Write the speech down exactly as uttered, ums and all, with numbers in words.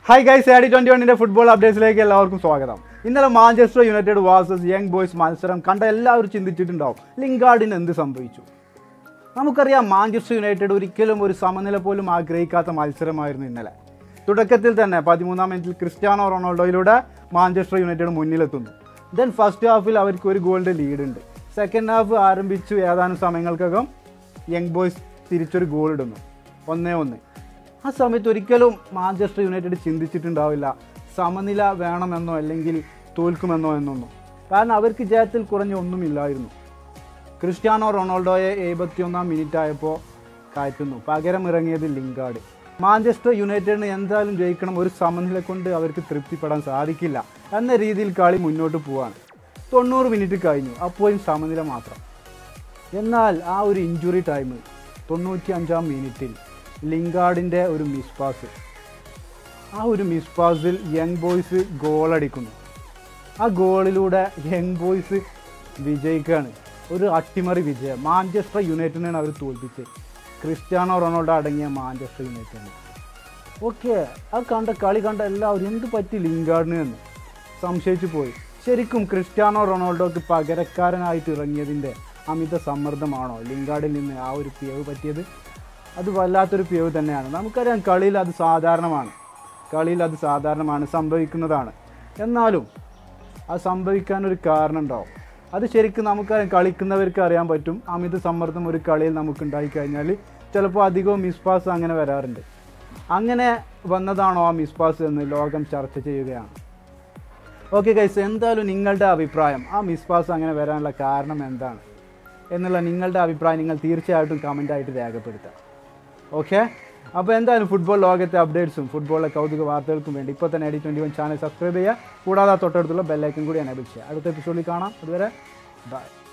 Hi guys, A D twenty-one in the football updates like എല്ലാവർക്കും സ്വാഗതം. ഇന്നലെ Manchester United versus Young Boys മത്സരം കണ്ട എല്ലാവരും ചിന്തിച്ചിട്ടുണ്ടാവും ലിംഗാർഡിന് എന്ത് സംഭവിച്ചു. നമുക്കറിയാം മാഞ്ചസ്റ്റർ യുണൈറ്റഡ് ഒരിക്കലും ഒരു സമനില പോലും ആഗ്രഹിക്കാത്ത മത്സരമായിരുന്നു ഇന്നലെ. തുടക്കത്തിൽ തന്നെ പതിമൂന്നാം മിനിറ്റിൽ ക്രിസ്ത്യാനോ റൊണാൾഡോയിലൂടെ മാഞ്ചസ്റ്റർ യുണൈറ്റഡ് മുന്നിലെത്തുന്നു. ദെൻ ഫസ്റ്റ് ഹാഫിൽ അവർക്ക് ഒരു ഗോളിൻ്റെ ലീഡ് ഉണ്ട്. സെക്കൻഡ് ഹാഫ് ആരംഭിച്ചു ഏതാനും സമയങ്ങൾക്കകം യങ് ബോയ്സ് തിരിച്ചൊരു ഗോൾ ഇടുന്നു, ഒന്നേ ഒന്ന്. ആ സമയത്ത് ഒരിക്കലും മാഞ്ചസ്റ്റർ യുണൈറ്റഡ് ചിന്തിച്ചിട്ടുണ്ടാവില്ല സമനില വേണമെന്നോ അല്ലെങ്കിൽ തോൽക്കുമെന്നോ എന്നൊന്നും. കാരണം അവർക്ക് ജയത്തിൽ കുറഞ്ഞ ഒന്നുമില്ലായിരുന്നു. ക്രിസ്ത്യാനോ റൊണാൾഡോയെ എഴുപത്തിയൊന്നാം മിനിറ്റ് ആയപ്പോൾ കയറ്റുന്നു, പകരം ഇറങ്ങിയത് ലിംഗാർഡ്. മാഞ്ചസ്റ്റർ യുണൈറ്റഡിന് എന്തായാലും ജയിക്കണം, ഒരു സമനില കൊണ്ട് അവർക്ക് തൃപ്തിപ്പെടാൻ സാധിക്കില്ല എന്ന രീതിയിൽ കളി മുന്നോട്ട് പോവാണ്. തൊണ്ണൂറ് മിനിറ്റ് കഴിഞ്ഞു, അപ്പോഴും സമനില മാത്രം. എന്നാൽ ആ ഒരു ഇഞ്ചുറി ടൈം തൊണ്ണൂറ്റി അഞ്ചാം മിനിറ്റിൽ ലിംഗാർഡിൻ്റെ ഒരു മിസ് പാസ്, ആ ഒരു മിസ് പാസിൽ യങ് ബോയ്സ് ഗോളടിക്കുന്നു. ആ ഗോളിലൂടെ യങ് ബോയ്സ് വിജയിക്കുകയാണ്. ഒരു അട്ടിമറി വിജയം. മാഞ്ചസ്റ്റർ യുണൈറ്റഡിനാണ് അവർ തോൽപ്പിച്ചത്, ക്രിസ്ത്യാനോ റൊണാൾഡോ അടങ്ങിയ മാഞ്ചസ്റ്റർ യുണൈറ്റഡിന്. ഓക്കെ, ആ കണ്ട കളി കണ്ട എല്ലാവരും എന്ത് പറ്റി ലിംഗാർഡിന് എന്ന് സംശയിച്ചു പോയി. ശരിക്കും ക്രിസ്ത്യാനോ റൊണാൾഡോക്ക് പകരക്കാരനായിട്ട് ഇറങ്ങിയതിൻ്റെ അമിത സമ്മർദ്ദമാണോ ലിംഗാർഡിൽ നിന്ന് ആ ഒരു പിഴവ് പറ്റിയത്? അത് വല്ലാത്തൊരു പിഴവ് തന്നെയാണ്. നമുക്കറിയാം കളിയിൽ അത് സാധാരണമാണ്, കളിയിൽ അത് സാധാരണമാണ്, സംഭവിക്കുന്നതാണ്. എന്നാലും അത് സംഭവിക്കാനൊരു കാരണം ഉണ്ടാവും. അത് ശരിക്കും നമുക്കറിയാം, കളിക്കുന്നവർക്ക് അറിയാൻ പറ്റും. അമിത സമ്മർദ്ദം ഒരു കളിയിൽ നമുക്കുണ്ടായി കഴിഞ്ഞാൽ ചിലപ്പോൾ അധികവും മിസ് പാസ് അങ്ങനെ വരാറുണ്ട്. അങ്ങനെ വന്നതാണോ ആ മിസ് പാസ് എന്ന് ലോകം ചർച്ച ചെയ്യുകയാണ്. ഓക്കെ ഗൈസ്, എന്തായാലും നിങ്ങളുടെ അഭിപ്രായം, ആ മിസ് പാസ് അങ്ങനെ വരാനുള്ള കാരണം എന്താണ് എന്നുള്ള നിങ്ങളുടെ അഭിപ്രായം നിങ്ങൾ തീർച്ചയായിട്ടും കമൻ്റായിട്ട് രേഖപ്പെടുത്തുക. ഓക്കെ, അപ്പോൾ എന്തായാലും ഫുട്ബോൾ ലോകത്തെ അപ്ഡേറ്റ്സും ഫുട്ബോളിലെ കൗതുക വാർത്തകൾക്കും വേണ്ടി ഇപ്പോൾ തന്നെ A D twenty-one channel subscribe ചെയ്യുക. കൂടാതെ തൊട്ടടുത്തുള്ള ബെല്ലൈക്കൻ കൂടി എനേബിൾ ചെയ്യുക. അടുത്ത എപ്പിസോഡിൽ കാണാം. അതുവരെ ബൈ.